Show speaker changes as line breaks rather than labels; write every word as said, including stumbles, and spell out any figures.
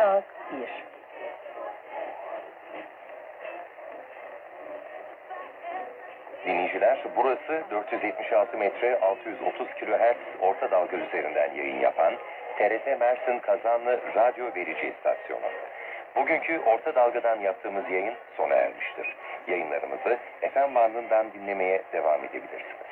Saat bir.
Dinleyiciler, burası dört yüz yetmiş altı metre altı yüz otuz kilohertz orta dalga üzerinden yayın yapan T R T Mersin Kazanlı radyo verici istasyonu. Bugünkü orta dalgadan yaptığımız yayın sona ermiştir. Yayınlarımızı F M bandından dinlemeye devam edebilirsiniz.